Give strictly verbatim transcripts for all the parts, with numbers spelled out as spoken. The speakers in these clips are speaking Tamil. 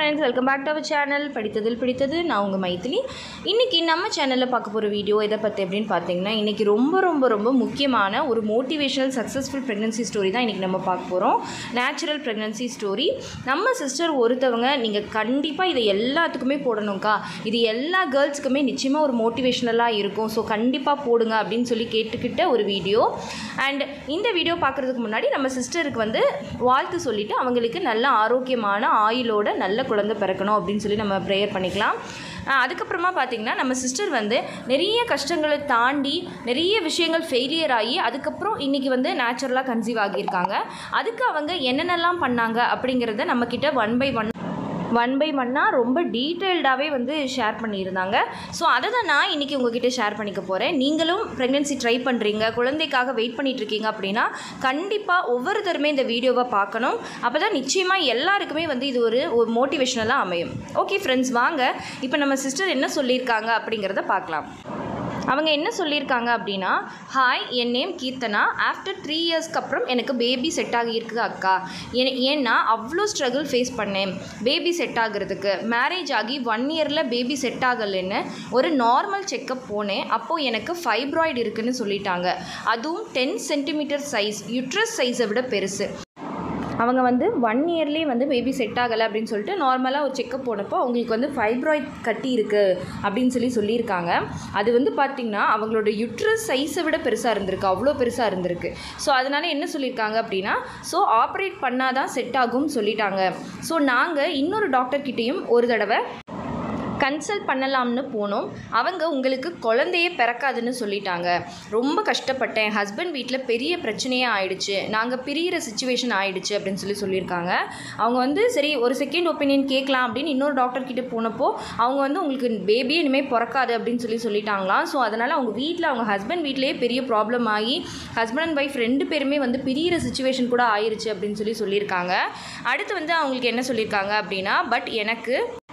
friends, welcome back to our channel. படித்ததில் பிடித்தது நான் உங்க மைத்திலி. இன்னைக்கு நம்ம சேனல்ல பார்க்க போற வீடியோ எதை பத்தி அப்படினு பாத்தீங்கன்னா இன்னைக்கு ரொம்ப ரொம்ப ரொம்ப முக்கியமான ஒரு மோட்டிவேஷனல் சக்சஸ்ஃபுல் பிரெக்னன்சி ஸ்டோரி தான் இன்னைக்கு நம்ம பார்க்க போறோம். Natural pregnancy story. நம்ம சிஸ்டர் ஒருத்தவங்க நீங்க கண்டிப்பா இத எல்லாத்துக்குமே போடணும்க்கா. இது எல்லா गर्ल्सக்குமே நிச்சயமா ஒரு மோட்டிவேஷனலா இருக்கும். சோ கண்டிப்பா போடுங்க அப்படினு சொல்லி கேட்டுக்கிட்ட ஒரு வீடியோ. and இந்த வீடியோ பார்க்கிறதுக்கு முன்னாடி நம்ம சிஸ்டருக்கு வந்து வாழ்த்து சொல்லிட்டு அவங்களுக்கு நல்ல ஆரோக்கியமான ஆயுளோட நல்ல குழந்தை பிறக்கணும் அப்படினு சொல்லி நம்ம பிரேயர் பண்ணிக்கலாம். அதுக்கு அப்புறமா பாத்தீங்கன்னா நம்ம சிஸ்டர் வந்து நிறைய கஷ்டங்களை தாண்டி நிறைய விஷயங்கள் ஃபெயிலியர் ஆகி அதுக்கு அப்புறம் இன்னைக்கு வந்து நேச்சுரலா கன்சீவ் ஆகி இருக்காங்க. அதுக்கு அவங்க என்னென்னலாம் பண்ணாங்க அப்படிங்கறத நம்ம கிட்ட one by one one by ஒன்னாக ரொம்ப டீட்டெயில்டாகவே வந்து ஷேர் பண்ணியிருந்தாங்க. ஸோ அதை தான் நான் இன்றைக்கி உங்ககிட்ட ஷேர் பண்ணிக்க போகிறேன். நீங்களும் ப்ரெக்னென்சி ட்ரை பண்ணுறீங்க, குழந்தைக்காக வெயிட் பண்ணிகிட்ருக்கீங்க அப்படின்னா கண்டிப்பாக ஒவ்வொருத்தருமே இந்த வீடியோவை பார்க்கணும். அப்போ தான் நிச்சயமாக எல்லாருக்குமே வந்து இது ஒரு ஒரு மோட்டிவேஷனலாக அமையும். ஓகே ஃப்ரெண்ட்ஸ், வாங்க இப்போ நம்ம சிஸ்டர் என்ன சொல்லியிருக்காங்க அப்படிங்கிறத பார்க்கலாம். அவங்க என்ன சொல்லியிருக்காங்க அப்படின்னா, ஹாய், என் நேம் கீர்த்தனா. ஆஃப்டர் த்ரீ இயர்ஸ்க்கு அப்புறம் எனக்கு பேபி செட் ஆகியிருக்கு அக்கா. ஏன்னா அவ்வளோ ஸ்ட்ரகிள் ஃபேஸ் பண்ணேன் பேபி செட் ஆகிறதுக்கு. மேரேஜ் ஆகி ஒன் இயரில் பேபி செட் ஆகலைன்னு ஒரு நார்மல் செக்கப் போனேன். அப்போது எனக்கு ஃபைப்ராய்டு இருக்குன்னு சொல்லிட்டாங்க. அதுவும் டென் சென்டிமீட்டர் சைஸ், யுட்ரஸ் சைஸை விட பெருசு. அவங்க வந்து ஒன் இயர்லேயே வந்து பேபி செட் ஆகலை அப்படின்னு சொல்லிட்டு நார்மலாக ஒரு செக்கப் போனப்போ அவங்களுக்கு வந்து ஃபைப்ராய்ட் கட்டி இருக்குது அப்படின்னு சொல்லி சொல்லியிருக்காங்க. அது வந்து பார்த்திங்கன்னா அவங்களோட யுட்ரஸ் சைஸை விட பெருசாக இருந்திருக்கு, அவ்வளோ பெருசாக இருந்திருக்கு. ஸோ அதனால் என்ன சொல்லியிருக்காங்க அப்படின்னா, ஸோ ஆப்ரேட் பண்ணால் தான் செட் ஆகும்னு சொல்லிட்டாங்க. ஸோ நாங்கள் இன்னொரு டாக்டர்கிட்டையும் ஒரு தடவை கன்சல்ட் பண்ணலாம்னு போனோம். அவங்க உங்களுக்கு குழந்தையே பிறக்காதுன்னு சொல்லிட்டாங்க. ரொம்ப கஷ்டப்பட்டேன், ஹஸ்பண்ட் வீட்டில் பெரிய பிரச்சனையே ஆயிடுச்சு, நாங்கள் பிரிகிற சுச்சுவேஷன் ஆயிடுச்சு அப்படின்னு சொல்லி சொல்லியிருக்காங்க. அவங்க வந்து சரி ஒரு செகண்ட் ஒப்பீனியன் கேட்கலாம் அப்படின்னு இன்னொரு டாக்டர்கிட்ட போனப்போ அவங்க வந்து உங்களுக்கு பேபியே இனிமேல் பிறக்காது அப்படின்னு சொல்லி சொல்லிட்டாங்களாம். ஸோ அதனால் அவங்க வீட்டில் அவங்க ஹஸ்பண்ட் வீட்டிலேயே பெரிய ப்ராப்ளம் ஆகி ஹஸ்பண்ட் அண்ட் ஒய்ஃப் ரெண்டு பேருமே வந்து பிரிகிற சுச்சுவேஷன் கூட ஆயிடுச்சு அப்படின்னு சொல்லி சொல்லியிருக்காங்க. அடுத்து வந்து அவங்களுக்கு என்ன சொல்லியிருக்காங்க அப்படின்னா, பட் எனக்கு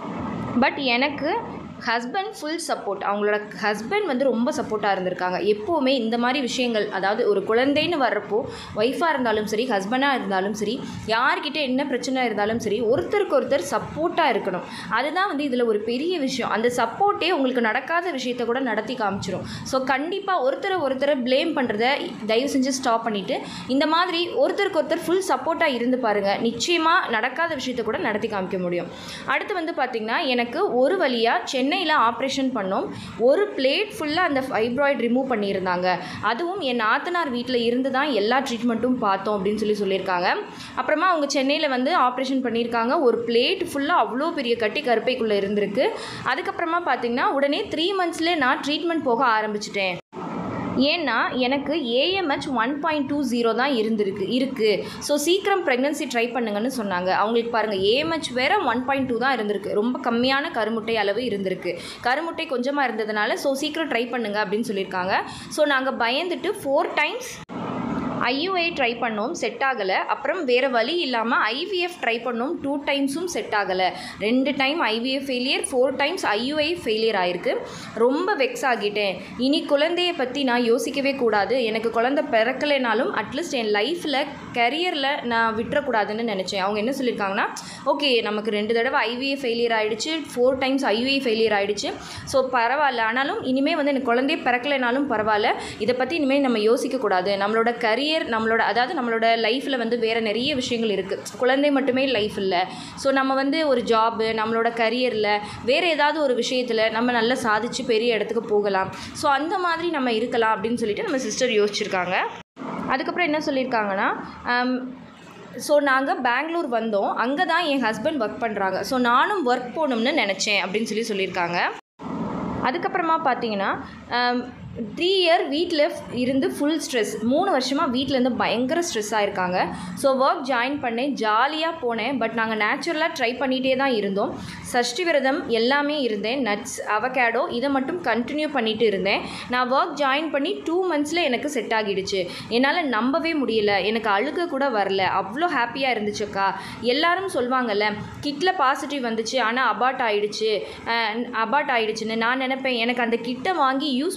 பட் எனக்கு ஹஸ்பண்ட் ஃபுல் சப்போர்ட். அவங்களோட ஹஸ்பண்ட் வந்து ரொம்ப சப்போர்ட்டாக இருந்திருக்காங்க. எப்போவுமே இந்த மாதிரி விஷயங்கள், அதாவது ஒரு குழந்தைன்னு வர்றப்போ ஒய்ஃபாக இருந்தாலும் சரி, ஹஸ்பண்டாக இருந்தாலும் சரி, யார்கிட்ட என்ன பிரச்சனை இருந்தாலும் சரி, ஒருத்தருக்கு ஒருத்தர் சப்போர்ட்டாக இருக்கணும். அதுதான் வந்து இதில் ஒரு பெரிய விஷயம். அந்த சப்போர்ட்டே உங்களுக்கு நடக்காத விஷயத்த கூட நடத்தி காமிச்சிடும். ஸோ கண்டிப்பாக ஒருத்தரை ஒருத்தரை ப்ளேம் பண்ணுறத தயவு செஞ்சு ஸ்டாப் பண்ணிவிட்டு இந்த மாதிரி ஒருத்தருக்கு ஒருத்தர் ஃபுல் சப்போர்ட்டாக இருந்து பாருங்கள். நிச்சயமாக நடக்காத விஷயத்த கூட நடத்தி காமிக்க முடியும். அடுத்து வந்து பார்த்திங்கன்னா, எனக்கு ஒரு வழியாக சென்னை சென்னையில் ஆப்ரேஷன் பண்ணோம். ஒரு பிளேட் ஃபுல்லாக அந்த ஃபைப்ராய்டு ரிமூவ் பண்ணியிருந்தாங்க. அதுவும் என் நாத்தனார் வீட்டில் இருந்து தான் எல்லா ட்ரீட்மெண்ட்டும் பார்த்தோம் அப்படின்னு சொல்லி சொல்லியிருக்காங்க. அப்புறமா அவங்க சென்னையில் வந்து ஆப்ரேஷன் பண்ணியிருக்காங்க. ஒரு பிளேட் ஃபுல்லாக அவ்வளோ பெரிய கட்டி கருப்பைக்குள்ளே இருந்திருக்கு. அதுக்கப்புறமா பார்த்திங்கன்னா உடனே த்ரீ மந்த்ஸ்லேயே நான் ட்ரீட்மெண்ட் போக ஆரம்பிச்சிட்டேன். ஏன்னா எனக்கு AMH one point two zero தான் இருந்திருக்கு இருக்குது ஸோ சீக்கிரம் ப்ரெக்னன்சி ட்ரை பண்ணுங்கன்னு சொன்னாங்க. அவங்களுக்கு பாருங்கள், ஏஎம்ஹெச் வேறு ஒன் பாயிண்ட் டூ தான் இருந்திருக்கு. ரொம்ப கம்மியான கருமுட்டை அளவு இருந்திருக்கு. கருமுட்டை கொஞ்சமாக இருந்ததுனால ஸோ சீக்கிரம் ட்ரை பண்ணுங்க அப்படின்னு சொல்லியிருக்காங்க. ஸோ நாங்கள் பயந்துட்டு ஃபோர் டைம்ஸ் ஐயுஐ ட்ரை பண்ணோம், செட் ஆகலை. அப்புறம் வேறு வழி இல்லாமல் ஐவிஎஃப் ட்ரை பண்ணோம், டூ டைம்ஸும் செட் ஆகலை. ரெண்டு time IVF failure, four times IUI failure ஆகிருக்கு. ரொம்ப வெக்ஸ் ஆகிட்டேன். இனி குழந்தையை பற்றி நான் யோசிக்கவே கூடாது. எனக்கு குழந்தை பிறக்கலைனாலும் அட்லீஸ்ட் என் லைஃப்பில் கரியரில் நான் விட்டுறக்கூடாதுன்னு நினச்சேன். அவங்க என்ன சொல்லியிருக்காங்கன்னா, ஓகே நமக்கு ரெண்டு தடவை ஐவிஎஃப் ஃபெயிலியர் ஆகிடுச்சு, ஃபோர் டைம்ஸ் ஐயுஐ ஃபெயிலியர் ஆகிடுச்சு, ஸோ பரவாயில்ல, ஆனாலும் இனிமேல் வந்து எனக்கு குழந்தையே பிறக்கலைனாலும் பரவாயில்ல, இதை பற்றி இனிமேல் நம்ம யோசிக்கக்கூடாது. நம்மளோட கரியர் நம்மளோட அதாவது நம்மளோட லைஃப்பில் வந்து வேறு நிறைய விஷயங்கள் இருக்குது. குழந்தை மட்டுமே லைஃப் இல்லை. ஸோ நம்ம வந்து ஒரு ஜாபு, நம்மளோட கரியரில் வேறு ஏதாவது ஒரு விஷயத்தில் நம்ம நல்லா சாதிச்சு பெரிய இடத்துக்கு போகலாம். ஸோ அந்த மாதிரி நம்ம இருக்கலாம் அப்படின்னு சொல்லிட்டு நம்ம சிஸ்டர் யோசிச்சிருக்காங்க. அதுக்கப்புறம் என்ன சொல்லியிருக்காங்கன்னா, ஸோ நாங்கள் பெங்களூர் வந்தோம், அங்கே தான் என் ஹஸ்பண்ட் ஒர்க் பண்ணுறாங்க. ஸோ நானும் ஒர்க் போகணும்னு நினச்சேன் அப்படின்னு சொல்லி சொல்லியிருக்காங்க. அதுக்கப்புறமா பார்த்தீங்கன்னா த்ரீ இயர் வீட்டில் இருந்து ஃபுல் ஸ்ட்ரெஸ், மூணு வருஷமாக வீட்டிலேருந்து பயங்கர ஸ்ட்ரெஸ் ஆகிருக்காங்க. ஸோ ஒர்க் ஜாயின் பண்ணேன், ஜாலியாக போனேன். பட் நாங்கள் நேச்சுரலாக ட்ரை பண்ணிகிட்டே தான் இருந்தோம். சஷ்டி விரதம் எல்லாமே இருந்தேன். நட்ஸ், அவகேடோ இதை மட்டும் கண்டினியூ பண்ணிட்டு இருந்தேன். நான் ஒர்க் ஜாயின் பண்ணி டூ மந்த்ஸில் எனக்கு செட் ஆகிடுச்சு. என்னால் நம்பவே முடியல, எனக்கு அழுக கூட வரல, அவ்வளோ ஹாப்பியாக இருந்துச்சுக்கா. எல்லாரும் சொல்லுவாங்கல்ல, கிட்டில் பாசிட்டிவ் வந்துச்சு ஆனால் அபார்ட் ஆகிடுச்சு அபார்ட் ஆகிடுச்சுன்னு. நான் நினைப்பேன், எனக்கு அந்த கிட்டை வாங்கி யூஸ் பண்ண கூட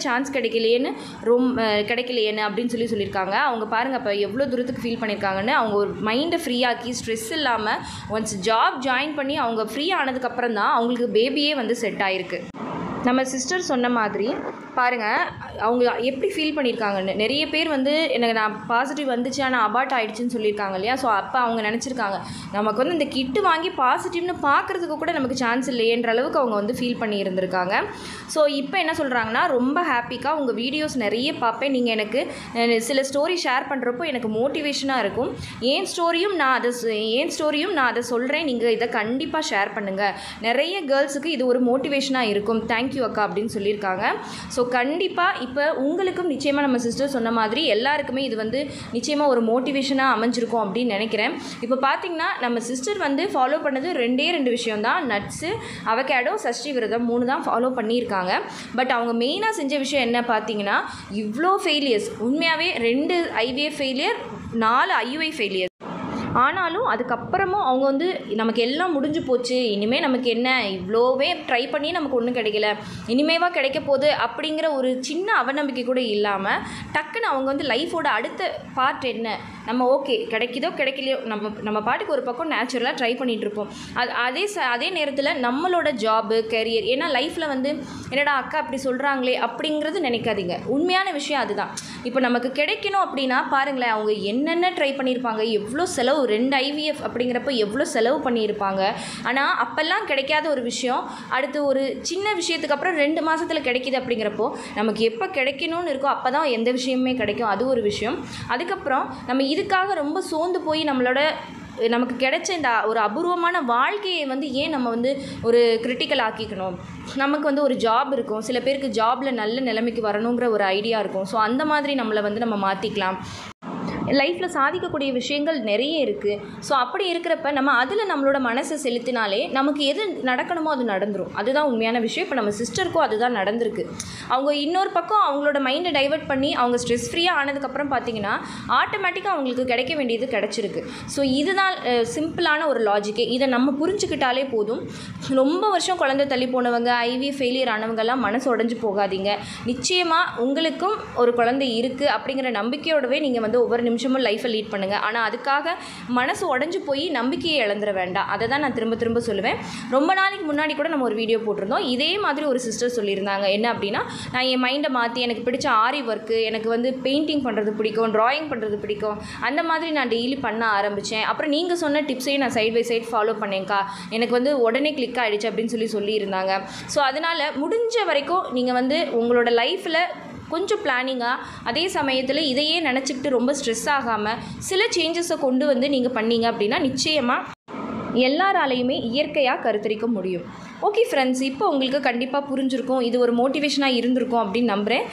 சான்ஸ் கிடைக்கலையேன்னு ரொம்ப கிடைக்கலையேன்னு அப்படின்னு சொல்லி சொல்லியிருக்காங்க. அவங்க பாருங்கள் இப்போ எவ்வளோ தூரத்துக்கு ஃபீல் பண்ணியிருக்காங்கன்னு. அவங்க ஒரு மைண்டை ஃப்ரீயாக்கி ஸ்ட்ரெஸ் இல்லாமல் ஒன்ஸ் ஜாப் ஜாயின் பண்ணி அவங்க ஃப்ரீ ஆனதுக்கப்புறம் தான் அவங்களுக்கு பேபியே வந்து செட் ஆகிருக்கு. நம்ம சிஸ்டர் சொன்ன மாதிரி பாருங்கள் அவங்க எப்படி ஃபீல் பண்ணியிருக்காங்கன்னு. நிறைய பேர் வந்து எனக்கு நான் பாசிட்டிவ் வந்துச்சு ஆனால் அபார்ட் ஆகிடுச்சின்னு சொல்லியிருக்காங்க இல்லையா. ஸோ அப்போ அவங்க நினச்சிருக்காங்க நமக்கு வந்து இந்த கிட்டு வாங்கி பாசிட்டிவ்னு பார்க்குறதுக்கு கூட நமக்கு சான்ஸ் இல்லையேன்ற அளவுக்கு அவங்க வந்து ஃபீல் பண்ணி இருந்திருக்காங்க. ஸோ இப்போ என்ன சொல்கிறாங்கன்னா ரொம்ப ஹாப்பிக்காக உங்கள் வீடியோஸ் நிறைய பார்ப்பேன், நீங்கள் எனக்கு சில ஸ்டோரி ஷேர் பண்ணுறப்போ எனக்கு மோட்டிவேஷனாக இருக்கும். ஏன் ஸ்டோரியும் நான் அதை ஏன் ஸ்டோரியும் நான் அதை சொல்கிறேன், நீங்கள் இதை கண்டிப்பாக ஷேர் பண்ணுங்கள், நிறைய கேர்ள்ஸுக்கு இது ஒரு மோட்டிவேஷனாக இருக்கும், தேங்க்யூ அக்கா அப்படின்னு சொல்லியிருக்காங்க. ஸோ கண்டிப்பாக இப்போ உங்களுக்கும் நிச்சயமாக நம்ம சிஸ்டர் சொன்ன மாதிரி எல்லாருக்குமே இது வந்து நிச்சயமாக ஒரு மோட்டிவேஷனாக அமைஞ்சிருக்கும் அப்படின்னு நினைக்கிறேன். இப்போ பார்த்தீங்கன்னா நம்ம சிஸ்டர் வந்து ஃபாலோ பண்ணது ரெண்டே ரெண்டு விஷயம் தான், நட்ஸு, அவகேடோ, சஷ்டி விரதம் மூணு தான் ஃபாலோ பண்ணியிருக்காங்க. பட் அவங்க மெயினாக செஞ்ச விஷயம் என்ன பார்த்தீங்கன்னா இவ்வளோ ஃபெயிலியர்ஸ், உண்மையாகவே ரெண்டு ஐவிஎஃப் ஃபெயிலியர், நாலு ஐயுஐ ஃபெயிலியர். ஆனாலும் அதுக்கப்புறமும் அவங்க வந்து நமக்கு எல்லாம் முடிஞ்சு போச்சு, இனிமேல் நமக்கு என்ன, இவ்வளோவே ட்ரை பண்ணி நமக்கு ஒன்றும் கிடைக்கல, இனிமேவா கிடைக்க போகுது அப்படிங்கிற ஒரு சின்ன அவநம்பிக்கை கூட இல்லாமல் டக்குன்னு அவங்க வந்து லைஃபோட அடுத்த பார்ட் என்ன, நம்ம ஓகே கிடைக்குதோ கிடைக்கலையோ நம்ம நம்ம பாட்டுக்கு ஒரு பக்கம் நேச்சுரலாக ட்ரை பண்ணிகிட்ருப்போம். அது அதே ச அதே நேரத்தில் நம்மளோட ஜாபு, கரியர், ஏன்னா லைஃப்பில் வந்து என்னடா அக்கா அப்படி சொல்கிறாங்களே அப்படிங்கிறது நினைக்காதீங்க. உண்மையான விஷயம் அதுதான். இப்போ நமக்கு கிடைக்கணும் அப்படின்னா பாருங்களேன் அவங்க என்னென்ன ட்ரை பண்ணியிருப்பாங்க, எவ்வளோ செலவு, ரெண்டு ஐவிஎஃப் அப்படிங்கிறப்ப எவ்வளோ செலவு பண்ணியிருப்பாங்க. ஆனால் அப்போல்லாம் கிடைக்காத ஒரு விஷயம் அடுத்து ஒரு சின்ன விஷயத்துக்கு அப்புறம் ரெண்டு மாதத்தில் கிடைக்கிது அப்படிங்கிறப்போ நமக்கு எப்போ கிடைக்கணும்னு இருக்கோ அப்போ தான் எந்த விஷயமே கிடைக்கும், அது ஒரு விஷயம். அதுக்கப்புறம் நம்ம இதுக்காக ரொம்ப சோர்ந்து போய் நம்மளோட நமக்கு கிடைச்ச இந்த ஒரு அபூர்வமான வாழ்க்கையை வந்து ஏன் நம்ம வந்து ஒரு கிரிட்டிக்கல் ஆக்கிக்கணும். நமக்கு வந்து ஒரு ஜாப் இருக்கும், சில பேருக்கு ஜாபில் நல்ல நிலைமைக்கு வரணுங்கிற ஒரு ஐடியா இருக்கும். ஸோ அந்த மாதிரி நம்மளை வந்து நம்ம மாற்றிக்கலாம். லைஃப்பில் சாதிக்கக்கூடிய விஷயங்கள் நிறைய இருக்குது. ஸோ அப்படி இருக்கிறப்ப நம்ம அதில் நம்மளோட மனசை செலுத்தினாலே நமக்கு எது நடக்கணுமோ அது நடந்துடும். அதுதான் உண்மையான விஷயம். இப்போ நம்ம சிஸ்டருக்கும் அதுதான் நடந்திருக்கு. அவங்க இன்னொரு பக்கம் அவங்களோட மைண்டை டைவர்ட் பண்ணி அவங்க ஸ்ட்ரெஸ் ஃப்ரீயாக ஆனதுக்கப்புறம் பார்த்திங்கன்னா ஆட்டோமேட்டிக்காக அவங்களுக்கு கிடைக்க வேண்டியது கிடச்சிருக்கு. ஸோ இதுதான் சிம்பிளான ஒரு லாஜிக்கே. இதை நம்ம புரிஞ்சுக்கிட்டாலே போதும். ரொம்ப வருஷம் குழந்தை தள்ளி போனவங்க, ஐவி ஃபெயிலியர் ஆனவங்கெல்லாம் மனசு உடஞ்சி போகாதீங்க. நிச்சயமாக உங்களுக்கும் ஒரு குழந்தை இருக்குது அப்படிங்கிற நம்பிக்கையோடவே நீங்கள் வந்து ஒவ்வொரு நிமிஷமும் லைஃப்பை லீட் பண்ணுங்கள். ஆனால் அதுக்காக மனசு உடஞ்சி போய் நம்பிக்கையை இழந்துட வேண்டாம். அதை தான் நான் திரும்ப திரும்ப சொல்லுவேன். ரொம்ப நாளைக்கு முன்னாடி கூட நம்ம ஒரு வீடியோ போட்டிருந்தோம். இதே மாதிரி ஒரு சிஸ்டர் சொல்லியிருந்தாங்க என்ன அப்படின்னா, நான் என் மைண்டை மாற்றி எனக்கு பிடிச்ச ஆரி ஒர்க்கு, எனக்கு வந்து பெயிண்டிங் பண்ணுறது பிடிக்கும், ட்ராயிங் பண்ணுறது பிடிக்கும், அந்த மாதிரி நான் டெய்லி பண்ண ஆரம்பித்தேன். அப்புறம் நீங்கள் சொன்ன டிப்ஸையும் நான் சைட் பை சைட் ஃபாலோ பண்ணேங்க்கா, எனக்கு வந்து உடனே கிளிக் ஆகிடுச்சு அப்படின்னு சொல்லி சொல்லியிருந்தாங்க. ஸோ அதனால் முடிஞ்ச வரைக்கும் நீங்கள் வந்து உங்களோட லைஃப்பில் கொஞ்சம் பிளானிங்காக, அதே சமயத்தில் இதையே நினச்சிக்கிட்டு ரொம்ப ஸ்ட்ரெஸ் ஆகாமல் சில சேஞ்சஸை கொண்டு வந்து நீங்கள் பண்ணீங்க அப்படின்னா நிச்சயமாக எல்லாராலையுமே இயற்கையாக கருத்தரிக்க முடியும். ஓகே ஃப்ரெண்ட்ஸ், இப்போ உங்களுக்கு கண்டிப்பாக புரிஞ்சிருக்கும், இது ஒரு மோட்டிவேஷனாக இருந்திருக்கும் அப்படின்னு நம்புகிறேன்.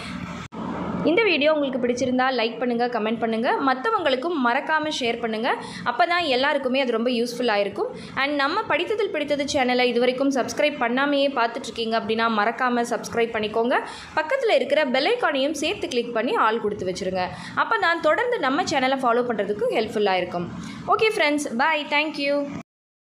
இந்த வீடியோ உங்களுக்கு பிடிச்சிருந்தா லைக் பண்ணுங்கள், கமெண்ட் பண்ணுங்கள், மற்றவங்களுக்கும் மறக்காமல் ஷேர் பண்ணுங்கள். அப்போ தான் எல்லாருக்குமே அது ரொம்ப யூஸ்ஃபுல்லாக இருக்கும். அண்ட் நம்ம படித்ததில் பிடித்தது சேனலை இது வரைக்கும் சப்ஸ்கிரைப் பண்ணாமையே பார்த்துட்ருக்கீங்க அப்படின்னா மறக்காமல் சப்ஸ்கிரைப் பண்ணிக்கோங்க. பக்கத்தில் இருக்கிற பெல் ஐக்கானையும் சேர்த்து கிளிக் பண்ணி ஆல் கொடுத்து வச்சுருங்க. அப்போ தான் தொடர்ந்து நம்ம சேனலை ஃபாலோ பண்ணுறதுக்கு ஹெல்ப்ஃபுல்லாக இருக்கும். Okay friends, bye, thank you.